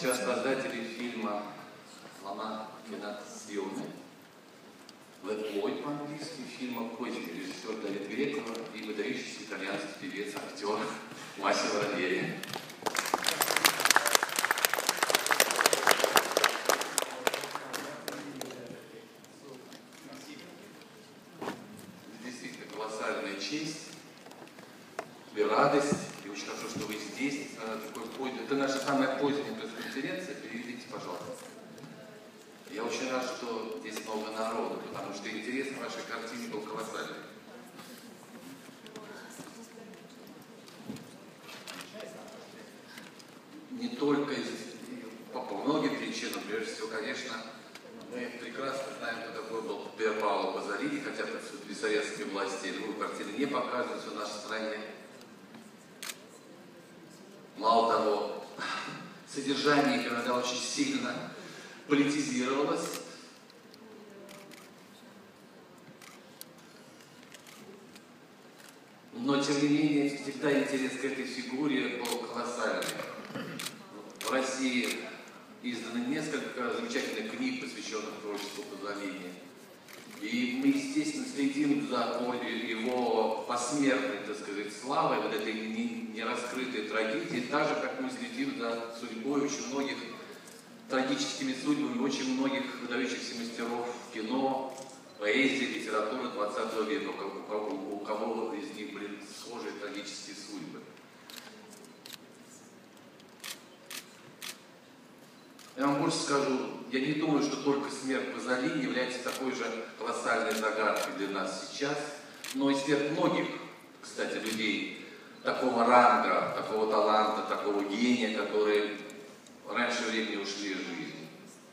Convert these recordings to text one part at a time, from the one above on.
сейчас создатели фильма «Лана Финансионе», «Лэдбой» по-английски, фильма «Козни», режиссер Давид Греков и выдающийся итальянский певец, актер Массимо Раньери. Действительно колоссальная честь и радость. И очень хорошо, что вы здесь. Это наша самая поздняя пресс-конференция. Переведите, пожалуйста. Я очень рад, что здесь много народу, потому что интерес к вашей картине был колоссальный. Не только по многим причинам, прежде всего, конечно, мы прекрасно знаем, кто такой был Пьер Паоло Пазолини, хотя при советской власти его картины не показываются в нашей стране. Мало того, содержание их иногда очень сильно политизировалось. Но, тем не менее, всегда интерес к этой фигуре был колоссальный. В России издано несколько замечательных книг, посвященных творчеству Пазолини. И мы, естественно, следим за его посмертной, так сказать, славой, вот этой нераскрытой трагедии, так же, как мы следим за судьбой очень многих, трагическими судьбами очень многих выдающихся мастеров кино, поэзии, литературы 20 века, у кого из них были схожие трагические судьбы. Я вам больше скажу, я не думаю, что только смерть Пазолини является такой же колоссальной загадкой для нас сейчас, но и смерть многих, кстати, людей такого ранга, такого таланта, такого гения, которые раньше времени ушли из жизни.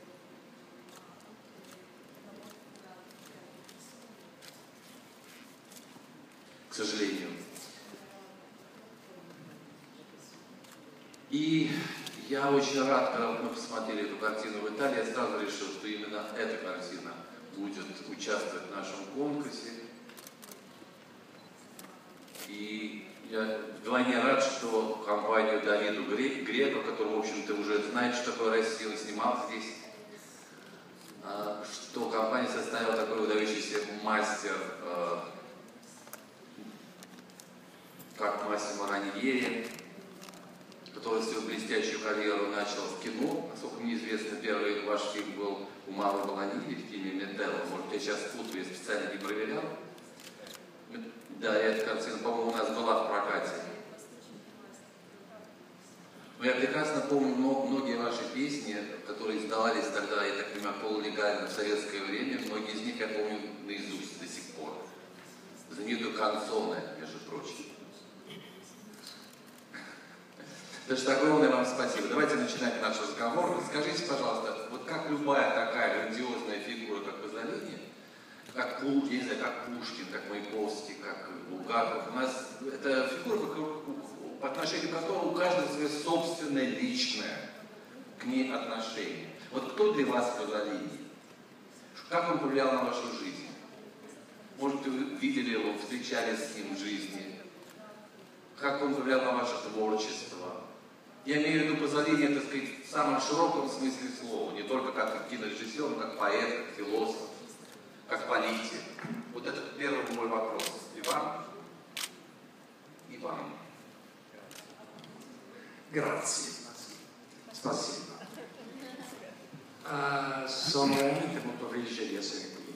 К сожалению. И я очень рад, когда мы посмотрели эту картину в Италии, я сразу решил, что именно эта картина будет участвовать в нашем конкурсе. И я вдвойне рад, что компанию Давиду Греку, который, в общем-то, уже знает, что такое Россия, он снимал здесь, что компания составила такой выдающийся мастер, как Массимо Раньери, который свою блестящую карьеру начал в кино. Насколько мне известно, первый ваш фильм был у Мауро Баланини в фильме «Метелло». Может, я сейчас путаю, я специально не проверял. Да, эта картина, по-моему, у нас была в прокате. Но я прекрасно помню многие ваши песни, которые издавались тогда, я так понимаю, полулегально в советское время. Многие из них я помню наизусть до сих пор. Знаменитую «Канцоне», между прочим. Так что огромное вам спасибо. Давайте начинать наш разговор. Скажите, пожалуйста, вот как любая такая грандиозная фигура, как Пазолини, как Пушкин, я не знаю, как Пушкин, как Маяковский, как Булгаков, у нас это фигура, по отношению к которой у каждого свое собственное личное к ней отношение. Вот кто для вас Пазолини? Как он повлиял на вашу жизнь? Может, вы видели его, встречались с ним в жизни? Как он повлиял на ваше творчество? Я имею в виду Пазолини, так сказать, в самом широком смысле слова, не только как кинорежиссер, но как поэт, как философ, как политик. Вот это первый мой вопрос. И вам, и вам. Grazie. Spasibo. Sono veramente molto felice di essere qui.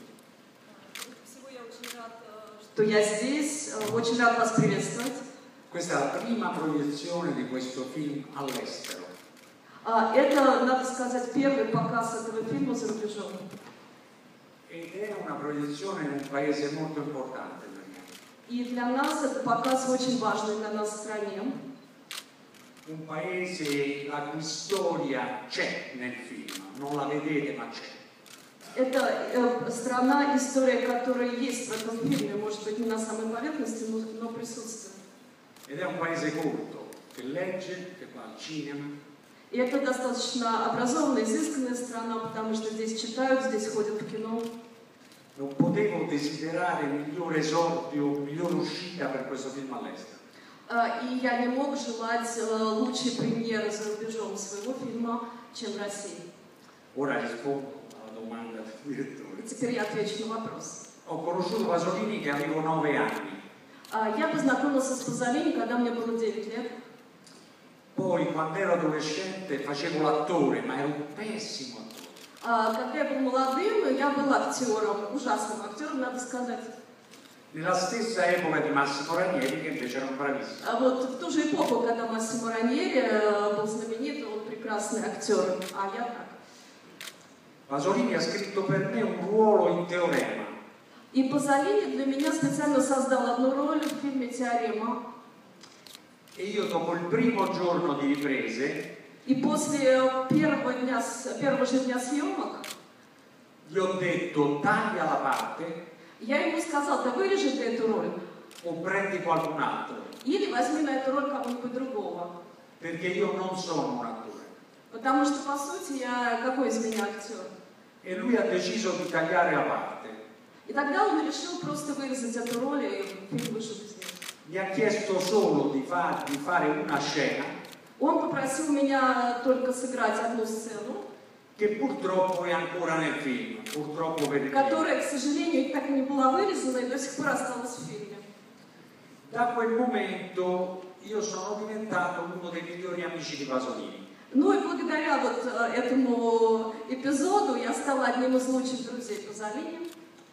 Что я здесь, очень рад вас приветствовать. Questa è la prima proiezione di questo film all'estero. Это, надо сказать, первый показ этого фильма за рубежом. Ed è una proiezione in un paese molto importante per me. И для нас это показ очень важный для нас в стране. Un paese la cui storia c'è nel film, non la vedete ma c'è. Это страна, история, которая есть в этом фильме, может быть, не на самой поверхности, но присутствует. Ed è un paese colto, che legge, che va al cinema. И это достаточно образованная, изысканная страна, потому что здесь читают, здесь ходят в кино. Non potevo desiderare migliore esordio, migliore uscita per questo film all'estero. И я не мог желать лучшей премьеры за рубежом своего фильма, чем в России. Ora rispondo alla domanda del direttore. И теперь я отвечу на вопрос. Ho conosciuto Pasolini che avevo 9 anni. Я познакомился с Пазолини, когда мне было 9 лет. Poi, quando ero adolescente, facevo l'attore, ma ero un pessimo attore. Когда я был молодым, я был актером, ужасным актером, надо сказать. Nella stessa epoca di Massimo Ranieri, che invece era un bravissimo. Вот в ту же эпоху, когда Массимо Раньери был знаменит, он прекрасный актер, а я так. Pasolini ha scritto per me un ruolo in Teorema. И Пазолини для меня специально создал одну роль в фильме «Теорема». E io dopo il primo giorno di riprese И после первого же дня съемок gli ho detto taglia la parte я ему сказал: да вырежи ты эту роль, o prendi qualcun altro, или возьми на эту роль кого-нибудь другого. perché io non sono un attore. Потому что, по сути, какой из меня актер? E lui ha deciso di tagliare la parte. И тогда он решил просто вырезать эту роль, и фильм вышел из нее. Mi ha chiesto solo di fare una scena Он попросил меня только сыграть одну сцену, che purtroppo è ancora nel film, purtroppo per il film. которая, к сожалению, так и не была вырезана и до сих пор осталась в фильме. Da quel momento io sono diventato uno dei migliori amici di Pasolini. Ну и благодаря вот этому эпизоду я стала одним из лучших друзей Пазолини.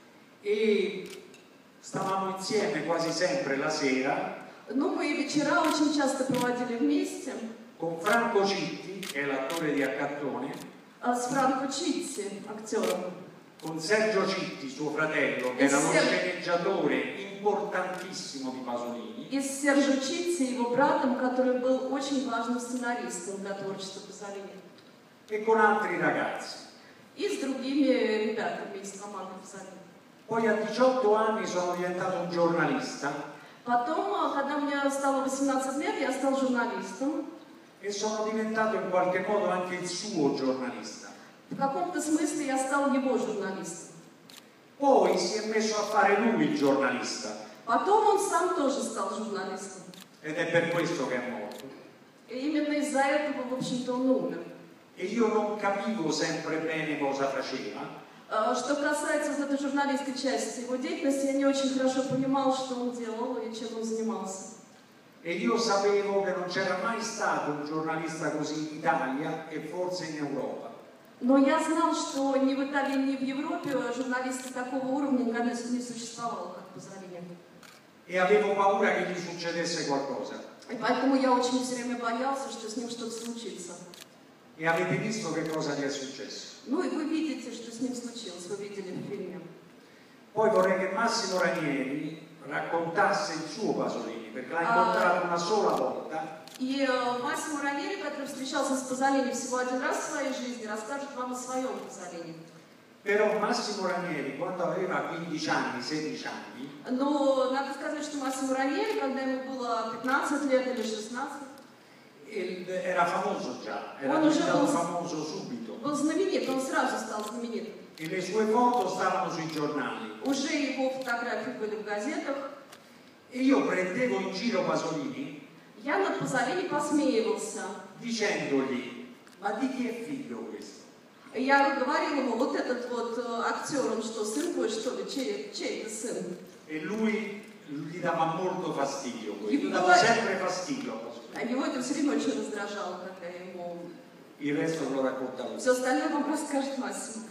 E stavamo insieme quasi sempre la sera Ну, мы вечера очень часто проводили вместе con Franco Citti, che è l'attore di Accattone, с Франко Читти, актером, con Sergio Citti, suo fratello, che era uno sceneggiatore importantissimo di Pasolini, и с Серджо Читти, его братом, который был очень важным сценаристом для творчества Пазолини, e con altri ragazzi. и с другими ребятами из команды Пазолини. Poi a 18 anni sono diventato un giornalista Потом, когда мне стало 18 лет, я стал журналистом. e sono diventato in qualche modo anche il suo giornalista. В каком-то смысле я стал его журналистом. Poi si è messo a fare lui il giornalista Потом он сам тоже стал журналистом. ed è per questo che è morto. И именно из-за этого, в общем-то, он умер. E io non capivo sempre bene cosa faceva. Что касается вот этой журналистской части его деятельности, я не очень хорошо понимал, что он делал и чем он занимался. E io sapevo che non c'era mai stato un giornalista così in Italia e forse in Europa. Но я знал, что ни в Италии, ни в Европе журналисты такого уровня никогда не существовало, как Пазолини. E avevo paura che gli succedesse qualcosa. И поэтому я очень все время боялся, что с ним что-то случится. E avete visto che cosa gli è successo. Ну и вы видите, что с ним случилось, вы видели в фильме. Poi vorrei che Massimo Ranieri raccontasse il suo Pasolini, perché l'ha incontrato una sola volta. И Массимо Раньери, который встречался с Пазолини всего один раз в своей жизни, расскажет вам о своем Пазолини. Però Massimo Ranieri, quando aveva 15 anni, 16 anni, Но надо сказать, что Массимо Раньери, когда ему было 15 лет или 16, era famoso già, era Он уже diventato был- famoso subito. был знаменит, он сразу стал знаменитым. E le sue foto stavano sui giornali. Уже его фотографии были в газетах. E io prendevo in giro Pasolini Я над Пазолини посмеивался. dicendogli, ma di chi è figlio questo? Я говорила ему: вот этот вот актер, он что, сын твой, что ли? Чей это сын? E lui gli dava molto fastidio, Gli gli dava sempre fastidio a Pasolini. А его это все время очень раздражало, когда я ему... Il resto lo racconta lui. Все остальное вам расскажет Массимо.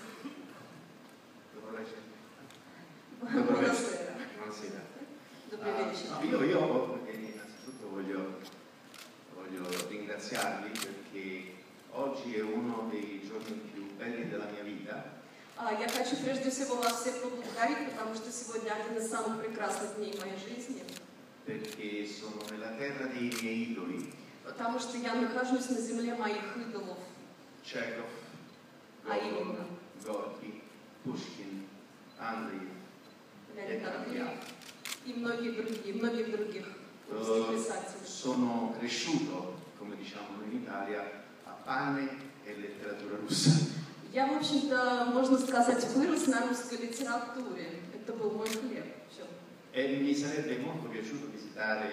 Buonasera. Добрый вечер. Io innanzitutto voglio ringraziarvi perché oggi è uno dei giorni più belli della mia vita. Я хочу прежде всего вас всех поблагодарить, потому что сегодня один из самых прекрасных дней моей жизни. Perché sono nella terra dei miei idoli, Потому что я нахожусь на земле моих идолов. Chekhov, А именно, Gorky, Pushkin, Andrei e tanti altri. и многих других русских писателей. Sono cresciuto, come diciamo noi in Italia, a pane e letteratura russa. Я, в общем-то, можно сказать, вырос на русской литературе. Это был мой хлеб. Всё. E mi sarebbe molto piaciuto visitare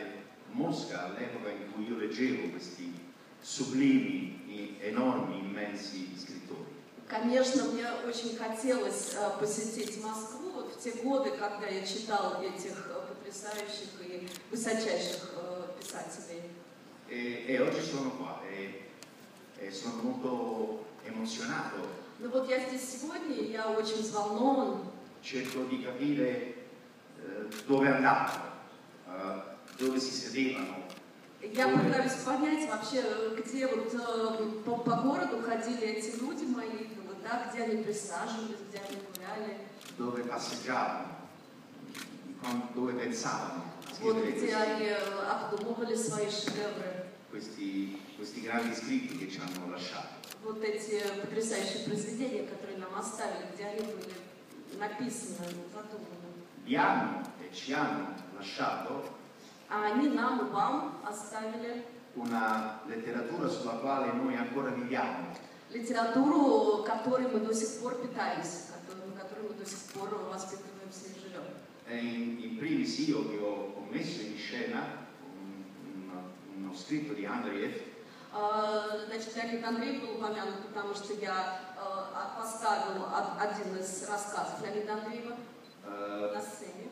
Mosca, all'epoca in cui io leggevo questi sublimi, enormi, immensi scrittori. Конечно, мне очень хотелось посетить Москву вот в те годы, когда я читал этих потрясающих и высочайших писателей. E oggi sono qua e sono molto emozionato. Ну вот я здесь сегодня, и я очень взволнован. Cerco di capire dove andavano, dove si sedevano. Я пытаюсь понять вообще, где вот по городу ходили эти люди мои, вот, да, где они присаживались, где они гуляли. Dove passeggiavano, dove pensavano a Вот scrivere где они обдумывали свои шедевры. questi grandi scritti che ci hanno lasciato. Вот эти потрясающие произведения, которые нам оставили, где они были написаны, задуманы. Vi hanno e ci hanno lasciato А они нам и вам оставили una letteratura sulla quale noi ancora viviamo. литературу, которой мы до сих пор питаемся, которой мы до сих пор воспитываемся и живем. In primis io che ho messo in scena uno scritto di Andreev. Значит, Леонид Андреев был упомянут, потому что я поставил один из рассказов Леонида Андреева на сцене.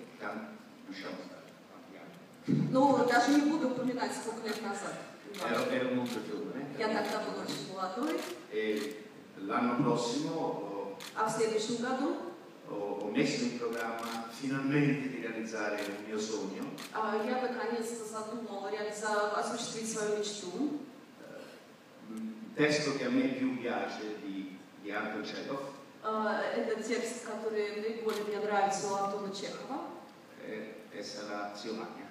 Ну, даже не буду упоминать, сколько лет назад. Ero molto giovane. Я тогда был очень молодой. L'anno prossimo А в следующем году ho messo in programma finalmente di realizzare il mio sogno. я наконец-то задумал осуществить свою мечту. Testo che a me più piace di Anton Chekhov. Это текст, который наиболее мне нравится у Антона Чехова. Sarà Zio Vanya.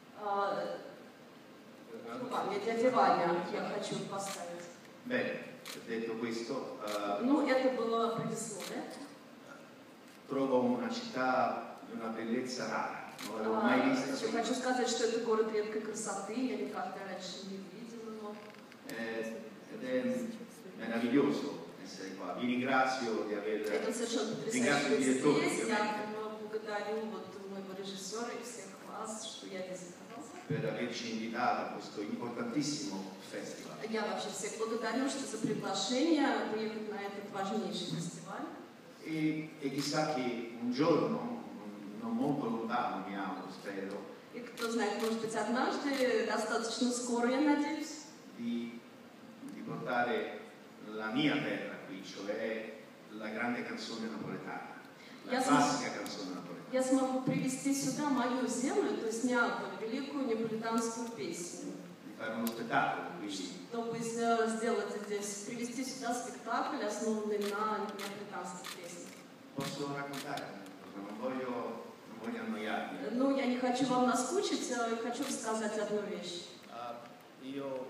Дядя Ваня, я хочу поставить. Bene, detto questo, Ну, это было предисловие. trovo una città di una bellezza rara, non l'avevo mai vista Еще prima. хочу сказать, что это город редкой красоты, я никогда раньше не видела его. Ed è meraviglioso essere qua. Vi ringrazio di aver Это совершенно ringrazio потрясающе il direttore здесь. ovviamente Я благодарю вот моего режиссера и всех вас, что я здесь оказался. per averci invitato a questo importantissimo festival. Я вообще всех благодарю, что за приглашение приехать на этот важнейший фестиваль. E chissà che un giorno, non molto lontano mi auguro, spero, И кто знает, может быть, однажды, достаточно скоро, я надеюсь, di portare la mia terra qui, cioè la grande canzone napoletana, la classica canzone napoletana. я смогу привести сюда мою землю, то есть Неаполь, великую неаполитанскую песню. Di fare uno spettacolo, quindi Чтобы сделать здесь, привести сюда спектакль, основанный на неаполитанских песнях. posso raccontare una cosa, non voglio annoiarvi. Ну, я не хочу вам наскучить, хочу рассказать одну вещь. Io,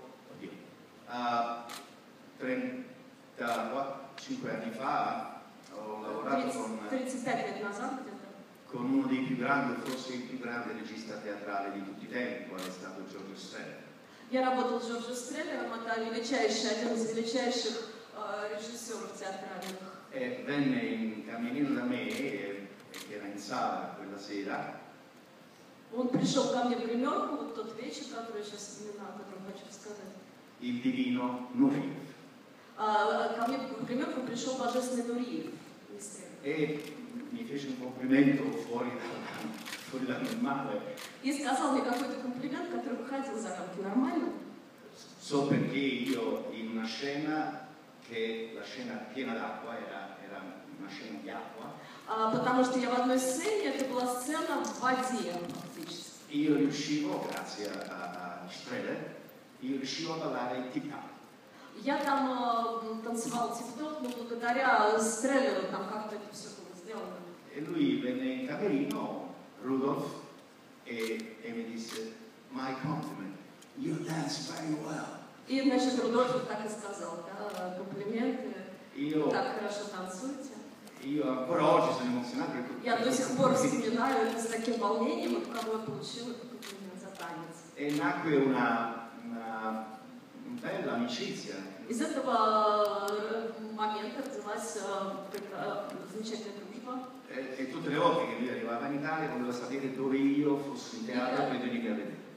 35 anni fa ho lavorato 35 лет назад где-то. con uno dei più grandi, forse il più grande regista teatrale di tutti i tempi, quale è stato Giorgio Strehler. Я работал с Джорджо Стреллером, это один из величайших режиссеров театральных. Venne in camerino da me, che era in sala quella sera, Он пришел ко мне в гримерку, вот тот вечер, который я сейчас вспоминаю, о котором хочу сказать. il divino Nureyev. Ко мне в гримерку пришел божественный Нуриев. E mi fece un complimento fuori dal normale. И сказал мне какой-то комплимент, который выходил за рамки нормально. So perché io in una scena, che la scena piena d'acqua, era una scena di acqua, Потому что я в одной сцене, это была сцена в воде фактически. io riuscivo, grazie a Strehler, io riuscivo a ballare il tip-tap. Я там танцевал тип-топ, но благодаря Стреллеру там как-то это все было сделано. E lui venne in camerino, Rudolf, e mi disse, my compliment, you dance very well. И, значит, Рудольф так и сказал, да, комплименты, Io, так хорошо танцуете. io ancora oggi sono emozionato. Я до сих пор вспоминаю это с таким волнением, от кого я получила этот комплимент за танец. E nacque una bella amicizia. Из этого момента родилась замечательная дружба. E tutte le volte che lui arrivava in Italia voleva sapere dove io fossi in teatro per venire a vedere.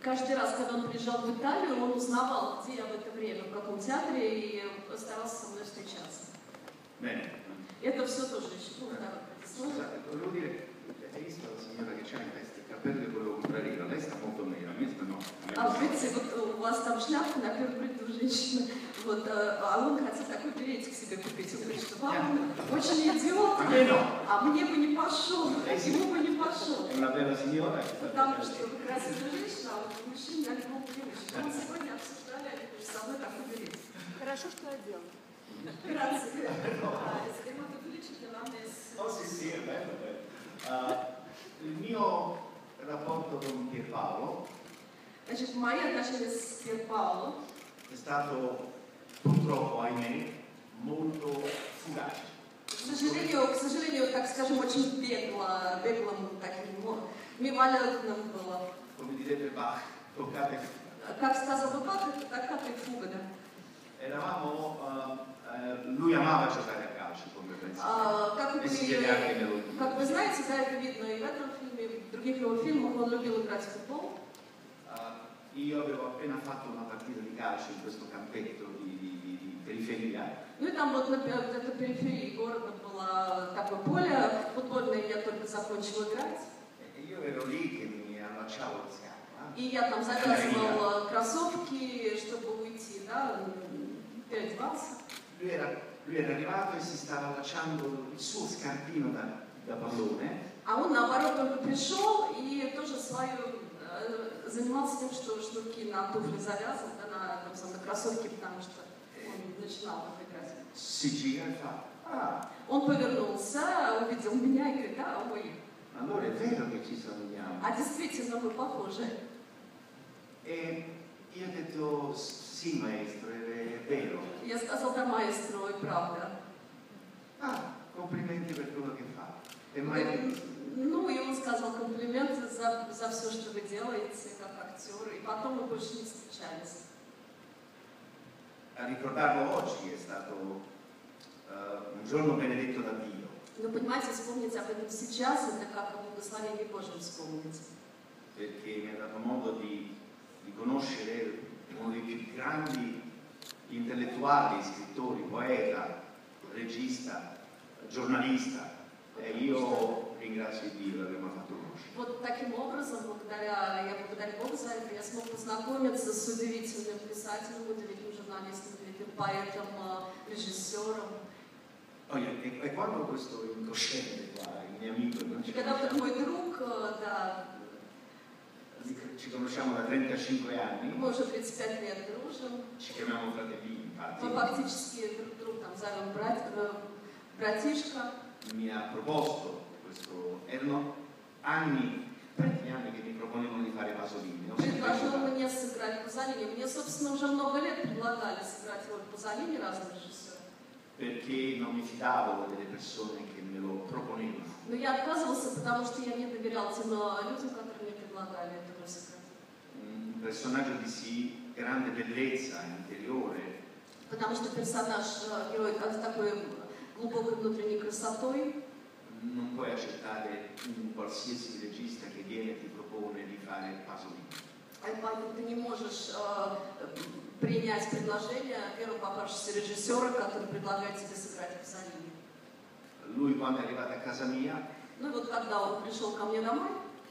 каждый раз, когда он приезжал в Италию, он узнавал, где я в это время, в каком театре, и старался со мной встречаться. Bene. Это все тоже еще так. Scusate, volevo dire, hai visto la signora che c'ha in testa il cappello che volevo comprare io? Lei sta molto meglio, a me sta no. А видите, вот у вас там шляпка на первый взгляд у женщины, вот, а он хотел такой беретик себе купить. Он говорит, что вам очень идет, а мне бы не пошел, ему бы не пошел. È una bella signora. Потому что как раз эта женщина, а вот мужчина на любом берете. Мы сегодня обсуждали, они говорят, со мной такой беретик. Хорошо, что одел. Grazie. È molto felice che l'ha messo. Oh sì, sì, è bello, bello. Il mio rapporto con Pierpaolo Значит, мои отношения с Pierpaolo è stato purtroppo, ahimè, molto fugace. к сожалению, так скажем, очень беглым таким, мимолетным было. Come direbbe Bach, toccate. Как сказал бы Бах, это такая фуга, да. Lui amava giocare a calcio, come penso. Как вы знаете, да, это видно и в этом фильме, и в других его фильмах, он любил играть в футбол. Io avevo appena fatto una partita di calcio in questo campetto di periferia. Ну и там вот на этой периферии города было такое поле футбольное, я только закончила играть. E io ero lì che mi allacciavo la scarpa. И я там завязывала кроссовки, чтобы уйти, да, переодевался. Lui era arrivato e si stava allacciando il suo scarpino da pallone. А он наоборот только пришел и тоже занимался тем, что шнурки на туфли завязывал, да, на кроссовки, потому что он начинал играть. Si gira e fa, Он повернулся, увидел меня и говорит, да, ой. allora è vero che ci somigliamo. А действительно мы похожи. E io ho detto, sì maestro, è vero. Я сказал, да, маэстро, и правда. Complimenti per quello che fa. E mai... Ну, и он сказал комплименты за все, что вы делаете, как актер, и потом мы больше не встречались. A ricordarlo oggi è stato un giorno benedetto da Dio. Но понимаете, вспомнить об этом сейчас, это как о благословении Божьем вспомнить. Perché mi ha dato modo di conoscere uno dei più grandi intellettuali, scrittori, poeta, regista, giornalista. E io ringrazio Dio di avermi fatto conoscere. Вот таким образом, я благодарю Бога за это, я смог познакомиться с удивительным писателем, удивительным журналистом, удивительным поэтом, режиссером. E quando questo incosciente qua, il mio amico, non ci Когда вот мой друг, да, ci conosciamo da 35 anni, мы уже 35 лет дружим, ci chiamiamo fratelli, infatti. мы фактически друг там зовем братишка. Mi ha proposto questo, erano anni, tanti anni che mi proponevano di fare Pasolini. Предложил мне сыграть Пазолини. Мне, собственно, уже много лет предлагали сыграть роль Пазолини разных режиссеров. Perché non mi fidavo delle persone che me lo proponevano. Но я отказывался, потому что я не доверял тем людям, которые мне предлагали эту роль сыграть. Un personaggio di sì grande bellezza interiore. Потому что персонаж, герой, с такой глубокой внутренней красотой. Non puoi accettare un qualsiasi regista che viene e ti propone di fare Pasolini. Поэтому ты не можешь принять предложение первого попавшегося режиссера, который предлагает тебе сыграть Пазолини. Lui quando è arrivato a casa mia, Ну и вот когда он пришел ко мне домой,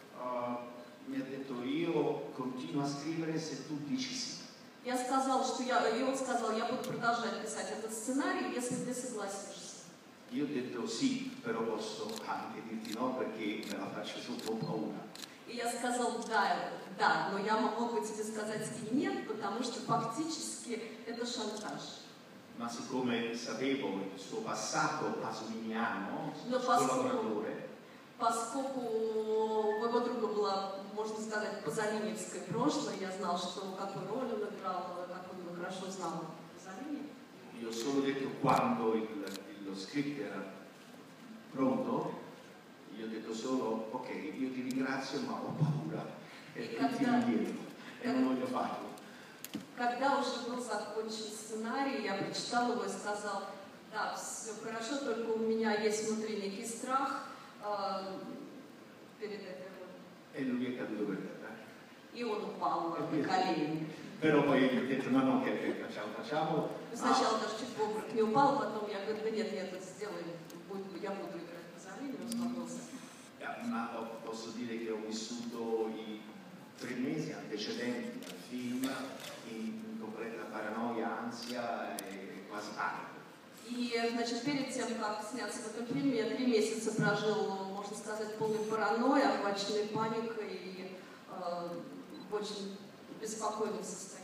mi ha detto io continuo a scrivere se tu dici sì. я сказал, что и он сказал, я буду продолжать писать этот сценарий, если ты согласишься. Io ho detto sì, però posso anche dirti no perché me la faccio sotto paura. И я сказал, да, но я могу бы тебе сказать и нет, потому что фактически это шантаж. Ma siccome sapevo il suo passato pasoliniano, Но collaboratore, поскольку у моего друга было, можно сказать, пазолиневское прошлое, я знал, что какую роль он играл, как он хорошо знал Пазолини. io ho solo detto quando lo script era pronto, io ho detto solo ok, io ti ringrazio ma ho paura e ti tiro indietro e non voglio farlo. Когда уже был закончен сценарий, я прочитал его и сказал, да, все хорошо, только у меня есть внутри некий страх перед этой ролью. E lui è caduto per terra. И он упал на колени. Però poi gli ho detto no, che facciamo. Сначала даже чуть в обморок не упал, потом я говорю, да нет, это сделай, я буду играть Пазолини, он успокоился. Ma posso dire che ho vissuto i 3 mesi antecedenti al film in completa paranoia, ansia e quasi panico. И, значит, перед тем, как сняться в этом фильме, я 3 месяца прожил, можно сказать, в полной паранойи, охваченной паникой и в очень беспокойном состоянии.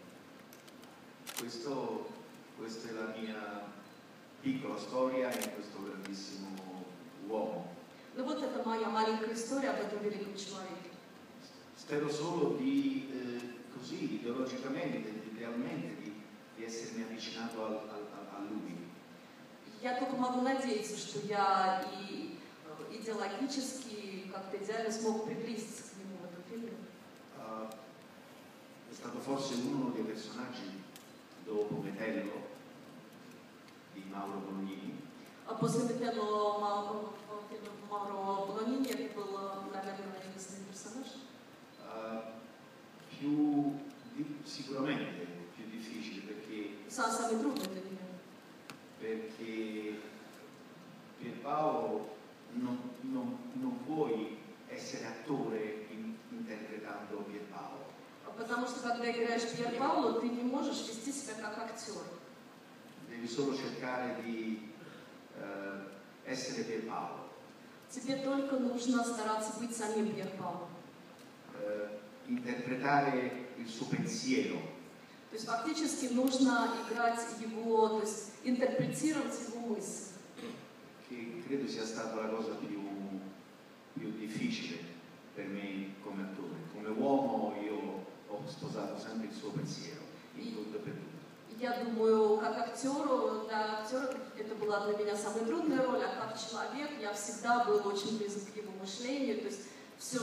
Questa è la mia piccola storia in questo grandissimo uomo. Ну вот это моя маленькая история об этом великом человеке. Spero solo di, così, ideologicamente, idealmente, di essermi avvicinato a lui. Я только могу надеяться, что я и идеологически, и как-то идеально смог приблизиться к нему в этом фильме. È stato forse uno dei personaggi dopo Metello di Mauro Bolognini. После Метелло Мауро Болонини это был, наверное, единственный персонаж. Sicuramente più difficile perché Самый трудный для меня. Perché Pierpaolo non puoi essere attore interpretando Pierpaolo. Потому что когда играешь Пьер Пауло, ты не можешь вести себя как актер. Devi solo cercare di essere Pierpaolo. Тебе только нужно стараться быть самим Пьер Пауло. Interpretare il suo pensiero. То есть фактически нужно играть его, то есть интерпретировать его мысли. Che credo sia stata la cosa più difficile per me come attore. Come uomo io ho sposato sempre il suo pensiero, in tutto e per tutto. Я думаю, как актеру, для актера это была для меня самая трудная роль, а как человек я всегда был очень близок к его мышлению, то есть все,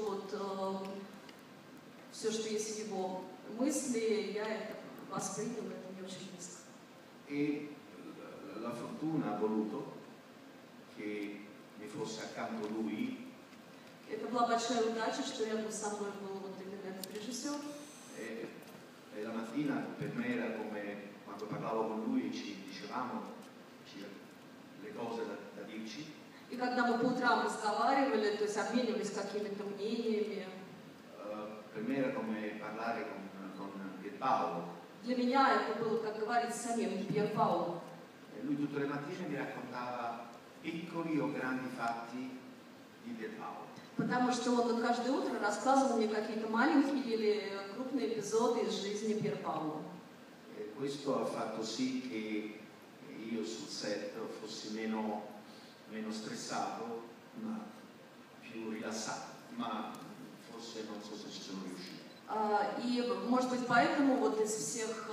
что есть в его мысли, я это воспринял, это мне очень близко. E la fortuna ha voluto che mi fosse accanto lui. Это была большая удача, что рядом со мной был вот именно этот режиссер. E la mattina per me era come quando parlavo con lui ci dicevamo le cose da dirci. И когда мы по утрам разговаривали, то есть обменивались какими-то мнениями. Per me era come parlare con Pierpaolo. Для меня это было, как говорить с самим Пьер Пауло. E lui tutte le mattine mi raccontava piccoli o grandi fatti di Pierpaolo. Потому что он каждое утро рассказывал мне какие-то маленькие или крупные эпизоды из жизни Пьер Пауло. E questo ha fatto sì che io sul set fossi meno stressato, ma più rilassato. Ma forse non so se ci sono riuscito. И, может быть, поэтому вот из всех,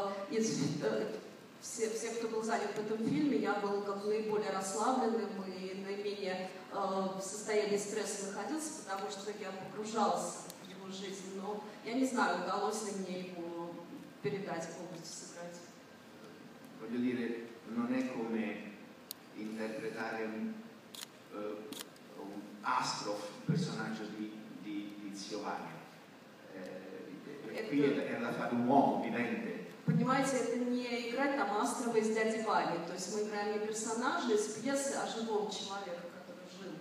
кто был занят в этом фильме, я был как наиболее расслабленным и наименее в состоянии стресса находился, потому что я погружался в его жизнь. Но я не знаю, удалось ли мне его передать, полностью сыграть. Voglio dire, non è come interpretare un Astrov, un personaggio di Zio Vagner. Qui era da fare un uomo vivente. Понимаете, это не играть там Астрова из «Дяди Вани», то есть мы играем не персонажа из пьесы, а живого человека, который жил.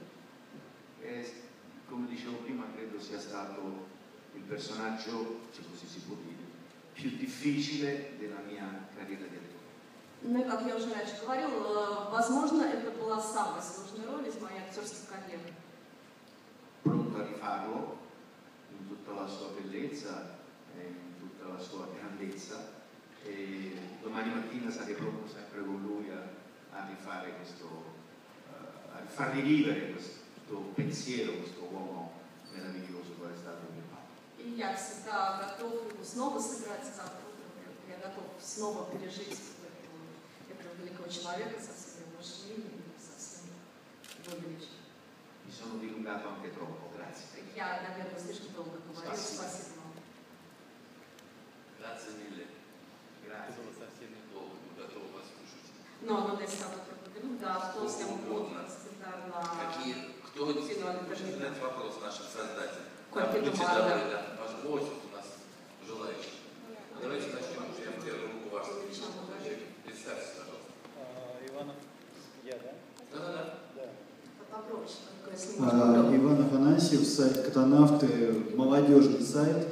Come dicevo prima, credo sia stato il personaggio, se così si può dire, più difficile della mia carriera di attore. Ну и как я уже раньше говорил, возможно, это была самая сложная роль из моей актерской карьеры. Pronto a rifarlo in tutta la sua bellezza, in tutta la sua grandezza. E domani mattina sarei pronto sempre con lui a rifare a far rivivere questo pensiero, questo uomo meraviglioso qual è stato mio padre. И я всегда готов его снова сыграть завтра утром. Я готов снова пережить этого великого человека со всеми его мышлениями, со всем его величием. Mi sono dilungato anche troppo, grazie. Я, наверное, слишком долго говорил. Спасибо вам. Grazie mille. Grazie. Sono совсем недолго, мы готовы вас слушать. Но non è stato troppo tempo, да, что stiamo ascoltando. Кто хочет задать вопрос нашим создателям? qualche Будьте domanda. добры, да. Ось у нас желающие. Давайте начнем. Я в первую руку вас. Представьтесь, пожалуйста. Иванов, я, да? Да-да-да. Погромче, только если можно. Иван Афанасьев, сайт «Катанавты», молодежный сайт.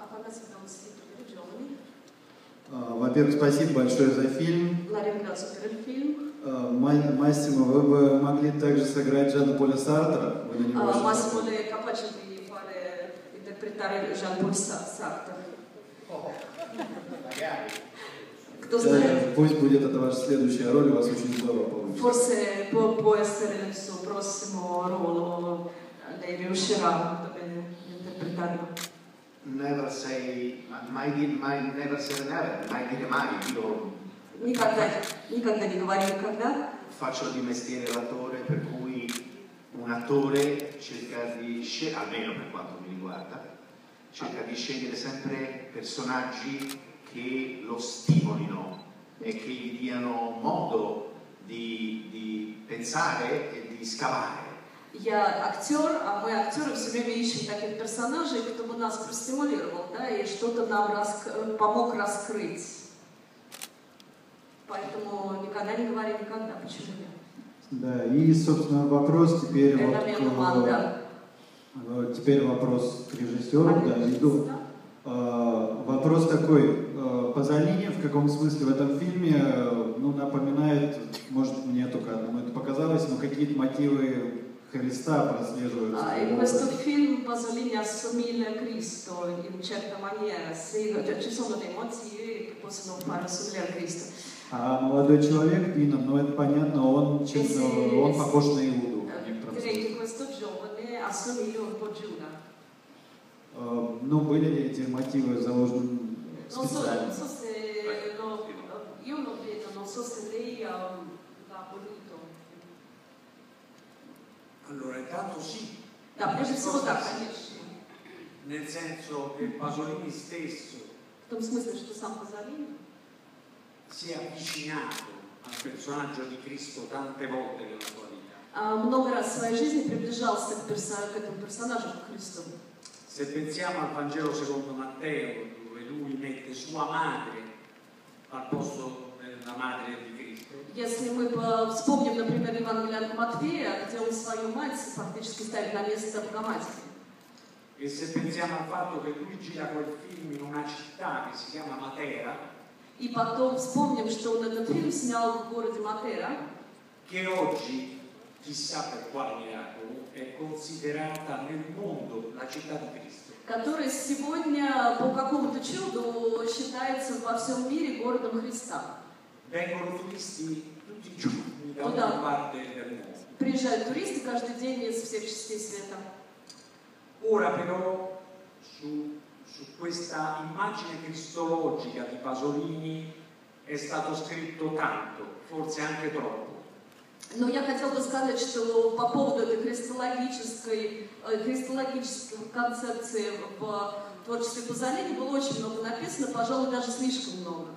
Во-первых, спасибо большое за фильм. Массимо, вы бы могли также сыграть Жана Поля Сартра? Вы на него очень Massimo похожи. è capace di fare interpretare Jean-Paul Sartre. Кто знает? Пусть будет это ваша следующая роль, у вас очень здорово получится. Forse può essere nel suo prossimo ruolo, lei riuscirà a interpretarlo. Never say, mai never say never, mai dire mai. Io Никогда не говори никогда. faccio di mestiere l'attore, per cui un attore cerca di scegliere, almeno per quanto mi riguarda, cerca di scegliere sempre personaggi che lo stimolino e che gli diano modo di pensare e di scavare. Я актер, а мы актеры все время ищем таких персонажей, кто бы нас простимулировал, да, и что-то нам помог раскрыть. Поэтому никогда не говори никогда, почему нет? Да, и, собственно, вопрос теперь теперь вопрос к режиссеру, да, иду. Вопрос такой, Пазолини в каком смысле в этом фильме, напоминает, может, мне только одному это показалось, но какие-то мотивы Христа прослеживаются. In questo film Pasolini assomiglia a Cristo in certa maniera, sì, ci sono dei motivi che possono far assomigliare a Cristo. А молодой человек, Пинов, это понятно, он похож на Иуду. Direi che questo giovane assomiglia un po' a Giuda. Были ли эти мотивы заложены специально? Non so se io lo vedo, non so se lei l'ha voluto. Allora, intanto sì. Да, прежде всего, да, конечно. Nel senso che Pasolini stesso В том смысле, что сам Пазолини si è avvicinato al personaggio di Cristo tante volte nella sua vita. много раз в своей жизни приближался к этому персонажу, к Христу. Se pensiamo al Vangelo secondo Matteo, dove lui mette sua madre al posto della madre di Cristo, Если мы вспомним, например, Евангелие от Матфея, где он свою мать фактически ставит на место Богоматери. e se pensiamo al fatto che lui gira quel film in una città che si chiama Matera, И потом вспомним, что он этот фильм снял в городе Матера, che oggi, chissà per quale miracolo, è considerata nel mondo la città di Cristo. который сегодня по какому-то чуду считается во всем мире городом Христа. Vengono turisti tutti i giorni da Tutta. ogni parte del mondo. Приезжают туристы каждый день из всех частей света. Ora però su questa immagine cristologica di Pasolini è stato scritto tanto, forse anche troppo. Но я хотела бы сказать, что по поводу этой христологической концепции в творчестве Пазолини было очень много написано, пожалуй, даже слишком много.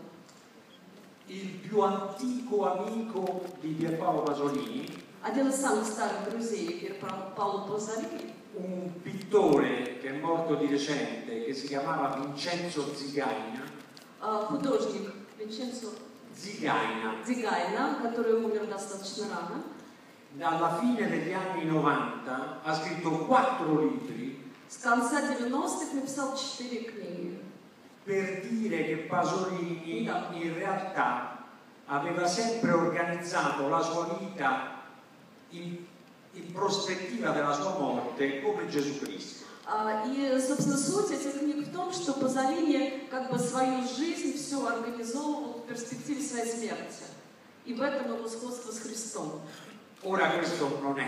Il più antico amico di Pierpaolo Pasolini, Один из самых старых друзей Паоло Пазолини, un pittore che è morto di recente, che si chiamava Vincenzo Zigaina, художник Винченцо Дзигайна, который умер достаточно рано, dalla fine degli anni 90 ha scritto 4 libri с конца 90-х написал 4 книги. per dire che Pasolini in realtà aveva sempre organizzato la sua vita in prospettiva della sua morte come Gesù Cristo. И, собственно, суть этих книг в том, что Пазолини как бы свою жизнь все организовывал в перспективе своей смерти. И в этом его сходство с Христом. Ora questo non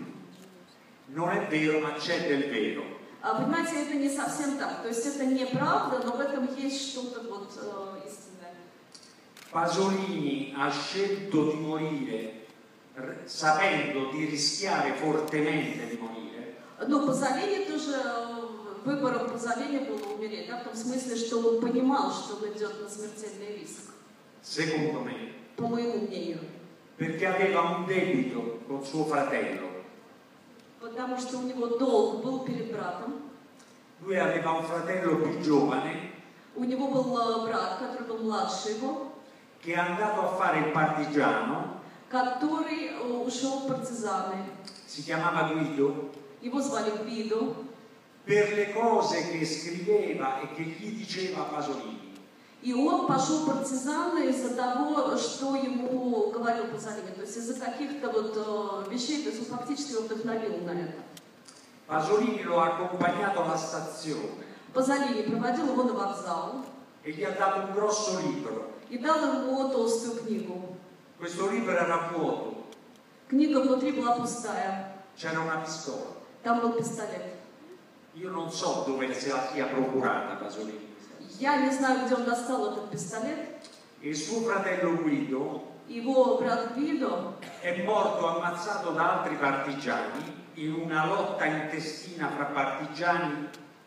è vero, ma c'è del vero. Понимаете, это не совсем так. То есть это неправда, но в этом есть что-то вот истинное. Pasolini ha scelto di morire sapendo di rischiare fortemente di morire. Но Пазолини тоже, выбором Пазолини было умереть, да, в том смысле, что он понимал, что он идет на смертельный риск. Secondo me. По моему мнению. Perché aveva un debito con suo fratello. Потому что у него долг был перед братом. Lui aveva un fratello più giovane У него был брат, который был младше его, che è andato a fare il partigiano, который ушел в партизаны. si chiamava Guido, Его звали Гвидо. per le cose che scriveva e che gli diceva Pasolini. И он pошел в партизаны из-за того, что ему говорил Пазолини, то есть из-за каких-то вот вещей, то есть он фактически его вдохновил на это. Pasolini lo ha accompagnato alla stazione Пазолини проводил его на вокзал e gli ha dato un grosso libro. и dал ему толстую книгу. Questo libro era vuoto, Книга внутри была пустая, c'era una pistola. там был пистолет. Io non so dove se la sia procurata Pasolini. Я не знаю, где он достал этот пистолет. Il suo fratello Guido Его брат Гвидо è morto ammazzato da altri partigiani in una lotta intestina fra partigiani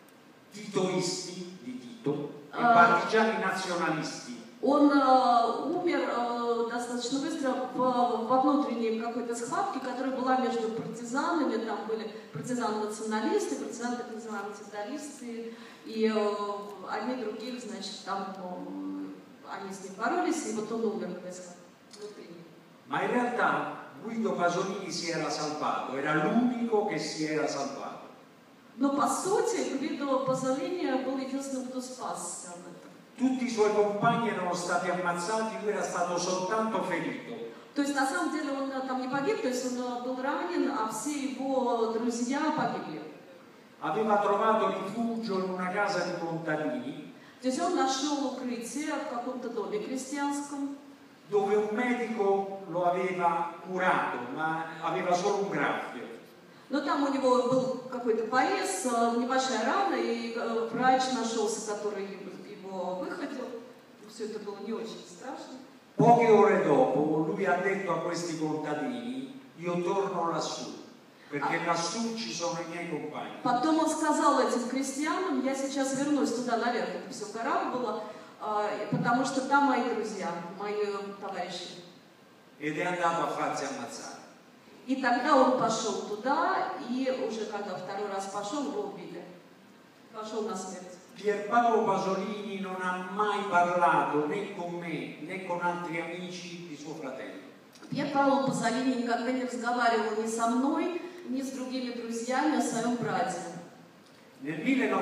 titoisti di Tito e partigiani nazionalisti. Он умер достаточно быстро во внутренней какой-то схватке, которая была между партизанами. Там были партизаны-националисты, партизаны так называемые социалисты, и одни других, значит, там они с ним боролись, и вот он умер в этой схватке внутренней. Ma in realtà Guido Pasolini si era salvato, era l'unico che si era salvato. Но по сути Гвидо Пазолини был единственным, кто спасся в этом. Tutti i suoi compagni erano stati ammazzati, lui era stato soltanto ferito. То есть на самом деле он там не погиб, то есть он был ранен, а все его друзья погибли. Aveva trovato rifugio in una casa di contadini То есть он нашел укрытие в каком-то доме крестьянском, dove un medico lo aveva curato, ma aveva solo un graffio. но там у него был какой-то порез, небольшая рана, и врач нашелся, который его выходил. Все это было не очень страшно. Poche ore dopo lui ha detto a questi contadini: io torno lassù, perché lassù ci sono i miei compagni. Потом он сказал этим крестьянам: я сейчас вернусь туда наверх, это все гора была, потому что там мои друзья, мои товарищи. Ed è andato a farsi ammazzare. И тогда он pошел туда, и уже когда второй раз пошел, его убили. Пошел на смерть. Pierpaolo Pasolini non ha mai parlato né con me né con altri amici di suo fratello. Пьер Пазолини никогда не разговаривал ни со мной, ни с другими друзьями о своем брате. Nel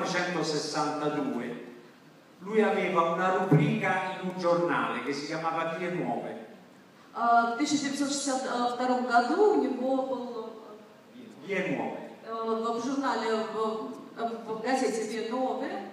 1962 lui aveva una rubrica in un giornale che si chiamava Vie Nuove. В 1962 году у него был Vie Nuove. в журнале, в газете «Vie Nuove»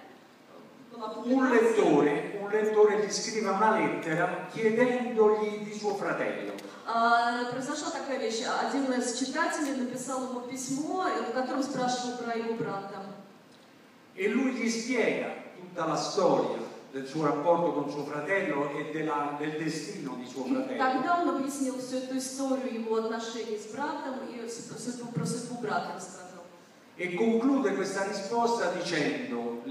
un lettore gli scrive una lettera chiedendogli di suo fratello. Произошла такая вещь. Один из читателей написал ему письмо, в котором спрашивал про его брата. E lui gli spiega tutta la storia del suo rapporto con suo fratello e del destino di suo fratello. Тогда он объяснил всю эту историю его отношений с братом и про судьбу брата рассказал. E conclude questa risposta dicendo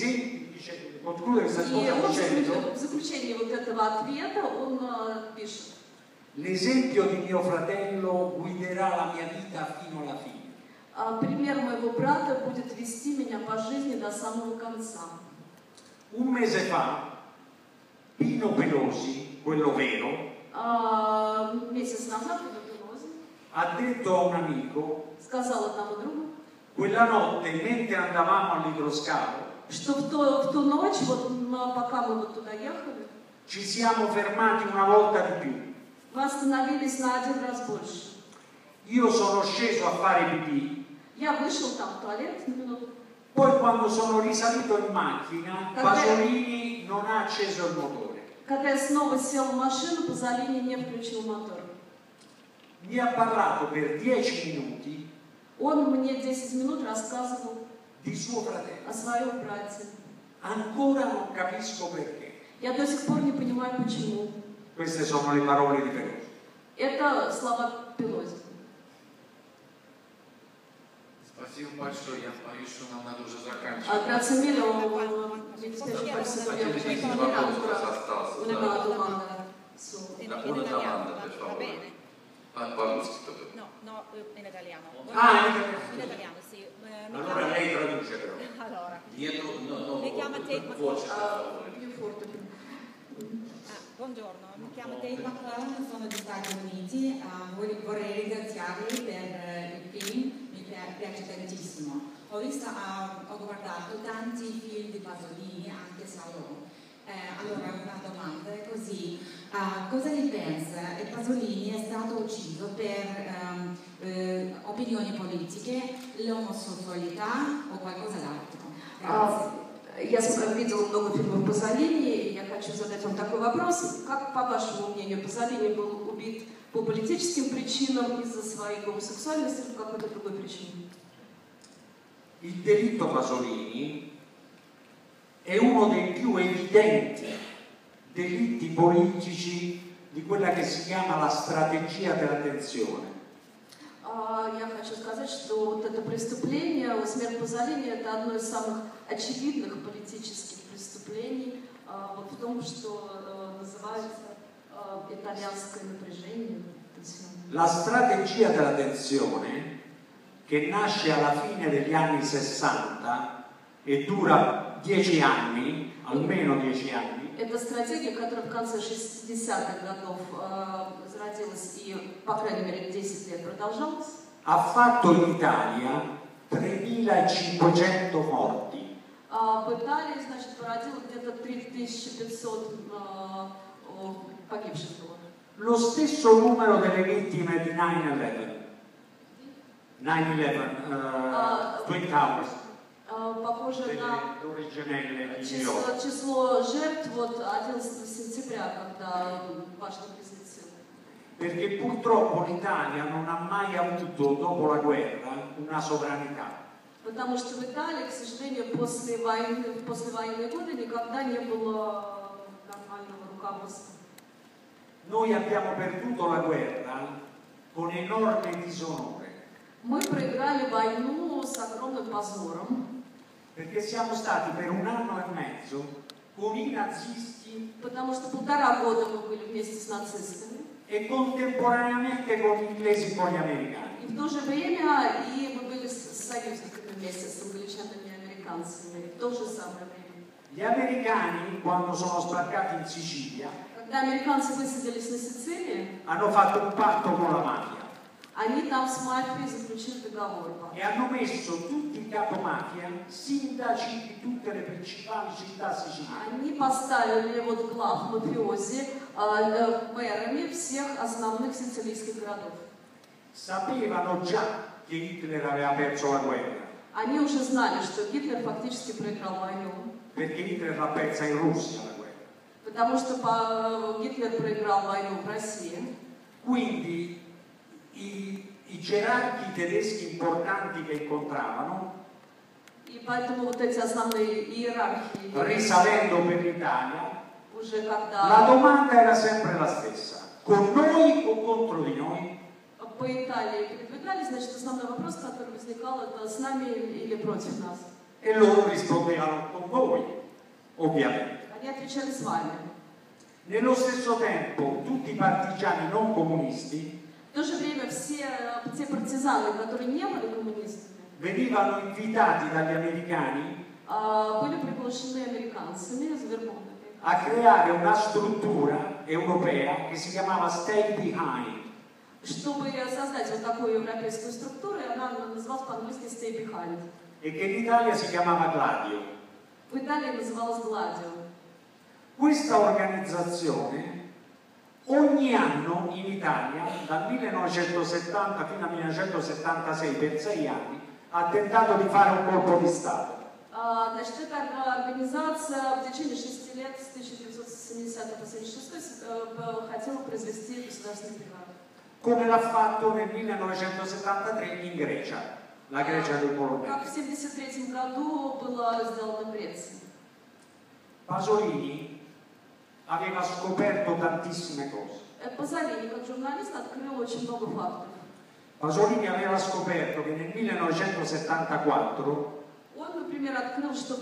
В заключении вот этого ответа он пишет: l'esempio di mio fratello guiderà la mia vita fino alla fine. Пример моего брата будет вести меня по жизни до самого конца. Un mese fa Pino Pelosi, quello vero, Месяц назад ha detto a un amico: сказал одному другу, quella notte mentre andavamo all'idroscalo что в ту ночь, вот пока мы вот туда ехали, ci siamo fermati una volta di più. мы остановились на один раз больше. Io sono sceso a fare pipì. Я вышел там в туалет на минуту. Poi quando sono risalito in macchina, Pasolini non ha acceso il motore. Когда я снова сел в машину, Пазолини не включил мотор. Mi ha parlato per 10 minuti Он мне 10 минут рассказывал di suo fratello. о своем брате. Ancora non capisco perché. Я до сих пор не понимаю, почему. Queste sono le parole di Pelosi. Это слова Пелози. Спасибо большое. Я боюсь, что нам надо уже заканчивать. Grazie mille, mi dispiace forse dobbiamo Один вопрос у нас остался. una domanda su. Una domanda, per favore. По-русски только. No, no, in italiano. In italiano, sì. Allora lei traduce però. Allora. Mi chiama Tate voce. Buongiorno, mi chiamo Tate McClellan, sono degli Stati Uniti. Vorrei ringraziarli per il film, mi piace tantissimo. Ho guardato tanti film di Pasolini, anche Salò. Allora una domanda è così, cosa ne pensa? Pasolini è stato ucciso per opinioni politiche, l'omosessualità o qualcos'altro? Grazie. Я видела много фильмов Пазолини, и я хочу задать вам такой вопрос. Как, по вашему мнению, Пазолини был убит по политическим причинам, из-за своей гомосексуальности или по какой-то другой причине? Il delitto Pasolini è uno dei più evidenti delitti politici di quella che si chiama la strategia della tensione. Я хочу сказать, что вот это преступление, смерть Пазолини, это одно из самых очевидных политических преступлений вот в том, что называется итальянское напряжение. La strategia della tensione, che nasce alla fine degli anni 60 e dura 10 anni, almeno 10 anni. Это стратегия, которая в конце 60-х годов зародилась и, по крайней мере, 10 лет продолжалась. Ha fatto in Italia 3.500 morti. В Италии, значит, породило где-то 3500 погибших было. Lo stesso numero delle vittime di 9/11. 9/11, Twin Towers. Похоже на число жертв вот 11 сентября, когда башня взлетела. Perché purtroppo l'Italia non ha mai avuto dopo la guerra una sovranità. Потому что в Италии, к сожалению, после военные годы никогда не было нормального руководства. Noi abbiamo perduto la guerra con enorme disonore. Мы проиграли войну с огромным позором. Perché siamo stati per 1 anno e mezzo con i nazisti, потому что 1,5 года мы были вместе с нацистами. E contemporaneamente con gli inglesi e con gli americani. И в то же время и мы были с союзниками вместе, с англичанами и американцами в то же самое время. Gli americani, quando sono sbarcati in Sicilia, когда американцы высадились на Сицилии, hanno fatto un patto con la mafia. Они там с мафией заключили договор. E hanno messo tutti i capomafia sindaci di tutte le principali città siciliane. Они поставили вот глав мафиози мэрами всех основных сицилийских городов. Sapevano già che Hitler aveva perso la guerra. Они уже знали, что Гитлер фактически проиграл войну. Perché Hitler l'ha persa in Russia la guerra. Потому что Гитлер проиграл войну в России. Quindi i gerarchi tedeschi importanti che incontravano, и поэтому вот эти основные иерархии, risalendo per l'Italia, уже когда la domanda era sempre la stessa: con noi o contro di noi? по Италии передвигались, значит, основной вопрос, который возникал, это с нами или против нас. E loro rispondevano con voi, ovviamente. Они отвечали с вами. Nello stesso tempo, tutti i partigiani non comunisti В то же время все те партизаны, которые не были коммунистами, venivano invitati dagli americani были приглашены американцами, завербованными, a creare una struttura europea che si chiamava Stay Behind. чтобы создать вот такую европейскую структуру, и она называлась по-английски Stay Behind. E che in Italia si chiamava Gladio. В Италии называлась Gladio. Questa organizzazione ogni anno in Italia, dal 1970 fino al 1976, per 6 anni, ha tentato di fare un colpo di Stato. Значит, эта организация в течение 6 лет, с 1970 по 1976, хотела произвести государственный переворот. Come l'ha fatto nel 1973 in Grecia, la Grecia dei colonnelli. Как в 1973 году было сделано в Греции. Pasolini aveva scoperto tantissime cose. Пазолини, как журналист, открыл очень много фактов. Pasolini aveva scoperto che nel 1974 Он, например, открыл, что в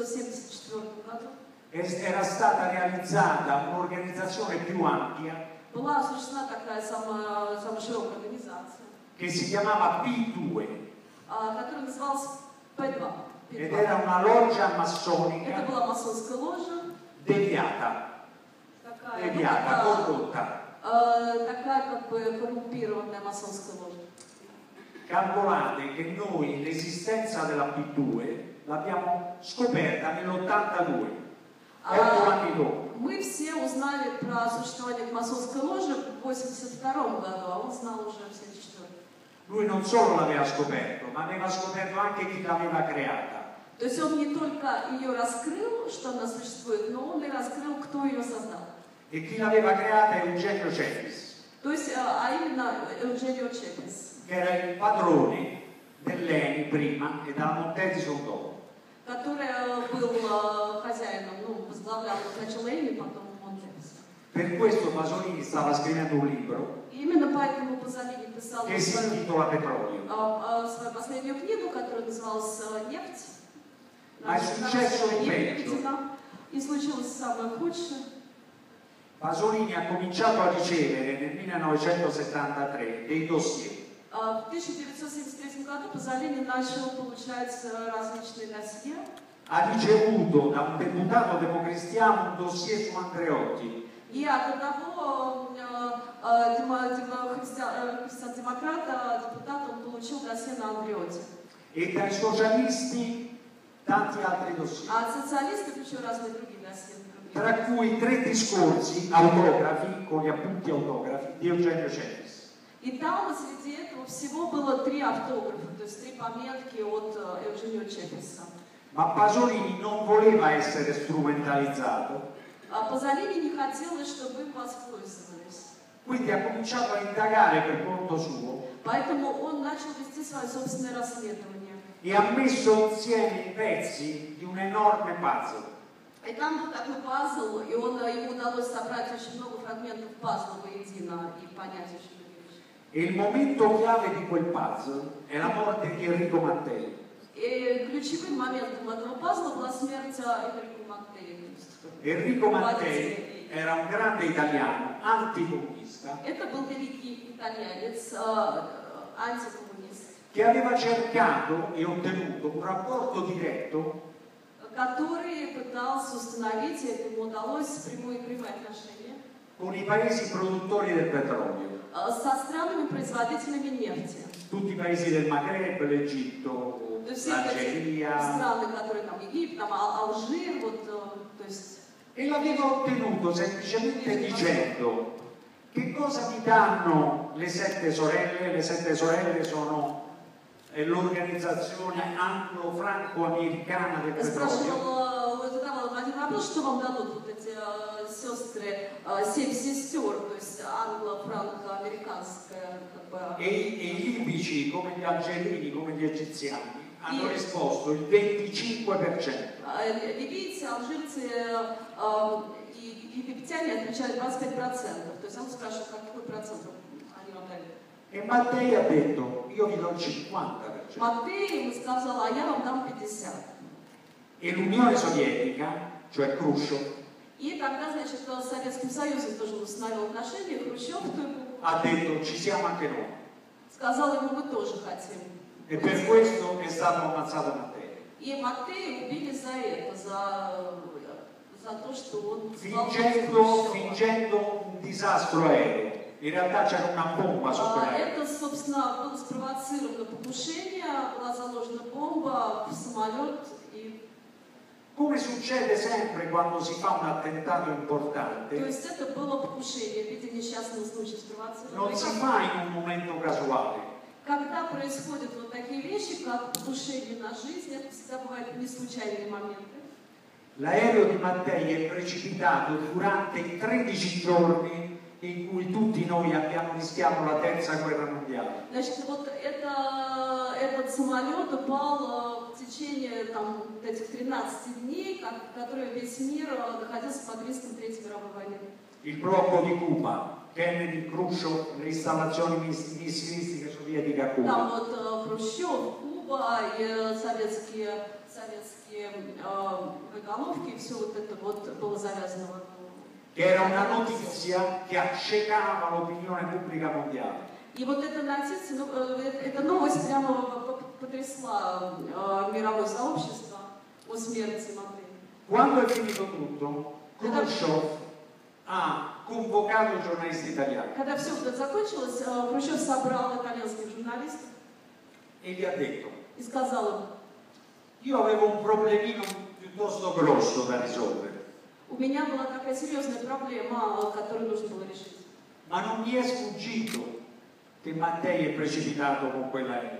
1974 году era stata realizzata un'organizzazione più ampia была осуществлена такая самая широкая организация, che si chiamava P2, которая называлась P2. ed era una loggia Это massonica была масонская ложа, deviata, такая, corrotta. такая как бы коррумпированная масонская ложа. Calcolate che noi l'esistenza della P2 l'abbiamo scoperta nell'82, 8 anni dopo. Мы все узнали про существование масонской ложи в 1982 году, а он знал уже в 1974. Lui non solo l'aveva scoperto, ma aveva scoperto anche chi l'aveva creata. То есть он не только ее раскрыл, что она существует, но он и раскрыл, кто ее создал. E chi l'aveva creata è Eugenio Cepis, То есть, а именно Eugenio Cepis, che era il padrone dell'ENI prima e della Montedison dopo. который был хозяином, возглавлял сначала Эми, потом Монтепис. Per questo Pasolini stava scrivendo un libro Именно поэтому Пазолини писал che si intitola Petrolio. свою последнюю книгу, которая называлась «Нефть». Ma è successo di peggio. И случилось самое худшее. Pasolini ha cominciato a ricevere nel 1973 dei dossier. В 1973 году Пазолини начал получать различные досье. Ha ricevuto da un deputato democristiano un dossier su Andreotti. И от одного христиан-демократа, депутата, он получил досье на Андреотти. E dai socialisti tanti altri dossier, А от социалистов еще разные другие досье. tra cui 3 discorsi autografi con gli appunti autografi di Eugenio Cepis. И там среди этого всего было 3 автографа, то есть 3 пометки от Eugenio Cepisa. Ma Pasolini non voleva essere strumentalizzato, Пазолини не хотелось, чтобы им воспользовались. quindi ha cominciato a indagare per conto suo Поэтому он начал вести свое собственное расследование. e ha messo insieme i pezzi di un enorme puzzle. И там был такой пазл, и ему удалось собрать очень много фрагментов пазла воедино и понять очень многие вещи. E il momento chiave di quel puzzle è la morte di Enrico Mattei. И ключевым моментом этого пазла была смерть Энрико Маттеи. Enrico Mattei era un grande italiano anticomunista Это был великий итальянец, антикоммунист, che aveva cercato e ottenuto un rapporto diretto который пытался установить, и это ему удалось, прямые отношения con i paesi produttori del petrolio, со странами-производителями нефти. tutti i paesi del Maghreb, l'Egitto, То есть все эти l'Algeria, страны, которые там Египет, там Алжир, вот, то есть. e l'aveva ottenuto semplicemente dicendo: che cosa mi danno le 7 sorelle? Le 7 sorelle sono l'organizzazione anglo-franco-americana del petrolio. Задавала один вопрос, что вам дадут вот эти сестры, 7 сестер, то есть англо-франко-американская, как бы. E i libici, come gli algerini, come gli egiziani, hanno risposto il 25%. Ливийцы, алжирцы и египтяне отвечали 25%. То есть он спрашивал, какой процент они вам дали. E Mattei ha detto: io vi do il 50%. Маттей ему сказал, а я вам дам 50%. E l'Unione Sovietica, cioè Khrushchev, И тогда, значит, с Советским Союзом тоже установил отношения, Хрущев в ту эпоху ha detto: ci siamo anche noi. сказал ему, мы тоже хотим. E per questo è stato ammazzato Mattei. И Маттея убили за это, за то, что он Fingendo un disastro aereo. In realtà c'era una bomba su quell'aereo. Это, собственно, было спровоцировано покушение, была заложена бомба в самолет. Come succede sempre quando si fa un attentato То importante, есть это было покушение в виде несчастного случая спровоцированного. non si fa in un momento casuale. Когда происходят вот такие вещи, как покушение на жизнь, это всегда бывают не случайные моменты. L'aereo di Mattei è precipitato durante i 13 giorni in cui tutti noi abbiamo rischiato la terza guerra mondiale. Значит, вот этот самолет упал в течение там, этих 13 дней, которые весь мир находился под риском Третьей мировой войны. Il blocco di Cuba, Kennedy, Khrushchev, le installazioni missilistiche sovietiche a Cuba. Там вот Хрущев, Куба и советские боеголовки, и все вот это вот было завязано в одну. che era una notizia che accecava l'opinione pubblica mondiale. И вот эта нотиция, эта новость прямо потрясла мировое сообщество о смерти Магдалины. Quando è finito tutto, Khrushchev ha convocato i giornalisti italiani Когда все это закончилось, Хрущев собрал итальянских журналистов e gli ha detto: и сказал им: io avevo un problemino piuttosto grosso da risolvere, у меня была такая серьезная проблема, которую нужно было решить. ma non mi è sfuggito che Mattei è precipitato con quell'aereo.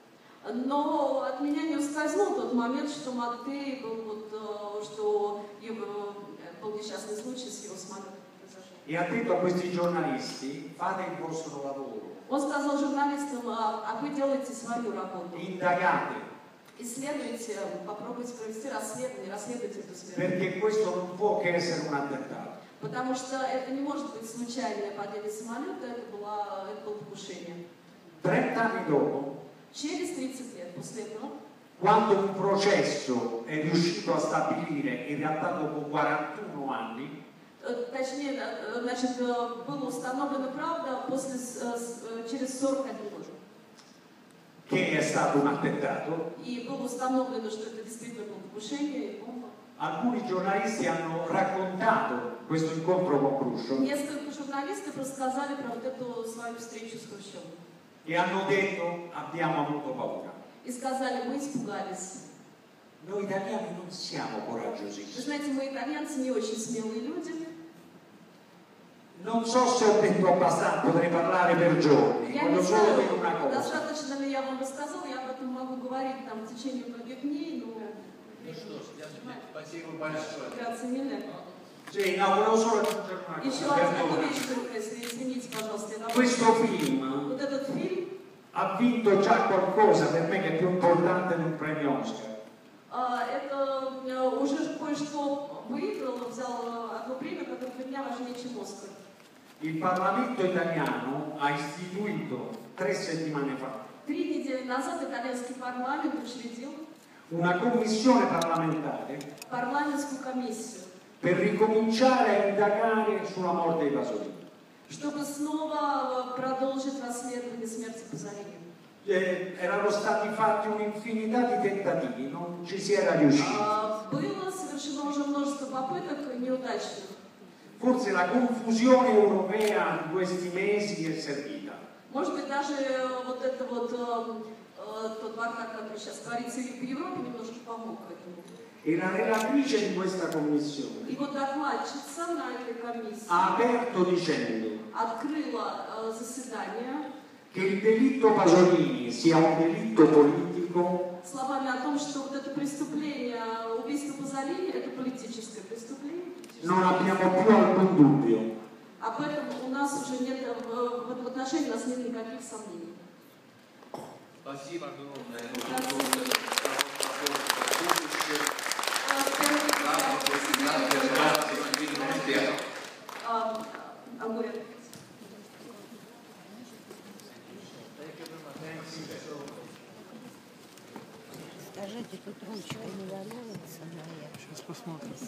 Но от меня не ускользнул тот момент, что Маттей был что был несчастный случай с его самолетом. E ha detto a questi giornalisti: fate il vostro lavoro, Он сказал журналистам: а вы делаете свою работу. indagate, Исследуйте, попробуйте провести расследование, расследуйте эту смерть. perché questo non può che essere un attentato. Потому что это не может быть случайное падение самолета, это было покушение. 30 anni dopo, Через 30 лет после этого, quando un processo è riuscito a stabilire, in realtà dopo 41 anni, точнее, значит, была установлена правда через 41 год. che è stato un attentato, И было установлено, что это действительно было покушение и бомба. alcuni giornalisti hanno raccontato questo incontro con Khrushchev Несколько журналистов рассказали про вот эту свою встречу с Хрущевым. e hanno detto: abbiamo avuto paura. И сказали: мы испугались. Noi italiani non siamo Вы coraggiosissimi. знаете, мы итальянцы не очень смелые люди. Non so se ho detto abbastanza, potrei parlare per giorni, Я не voglio solo знаю, dire una cosa. достаточно ли я вам рассказала, я об этом могу говорить там, в течение многих дней, но... Ну что ж, спасибо большое. Grazie mille. Sì, no, volevo solo aggiungere una Еще cosa. раз perdona. такую вещь только, если извините, пожалуйста. я Questo film Вот этот фильм, ha vinto già qualcosa per me che è più importante di un premio Oscar. это уже кое-что выиграл, взял одну премию, которая для меня важнее, чем Оскар. Il Parlamento italiano ha istituito 3 settimane fa 3 недели назад итальянский парламент учредил una commissione parlamentare парламентскую комиссию, per ricominciare a indagare sulla morte di Pasolini. чтобы снова продолжить расследование смерти Пазолини. Erano stati fatti un'infinità di tentativi, non ci si era riusciti. Было совершено уже множество попыток неудачных. Forse la confusione europea di questi mesi è servita. Может быть, даже вот это тот бардак, который сейчас творится в Европе, немножко помог этому. E la relatrice di questa commissione И вот докладчица на этой комиссии ha aperto dicendo открыла заседание che il delitto Pasolini sia un delitto politico словами о том, что вот это преступление, убийство Пазолини, это политическое преступление. non abbiamo più alcun dubbio. Об этом у нас уже нет, в этом отношении у нас нет никаких сомнений. Спасибо огромное. Скажите, тут ручка не ломается моя? Сейчас посмотрим.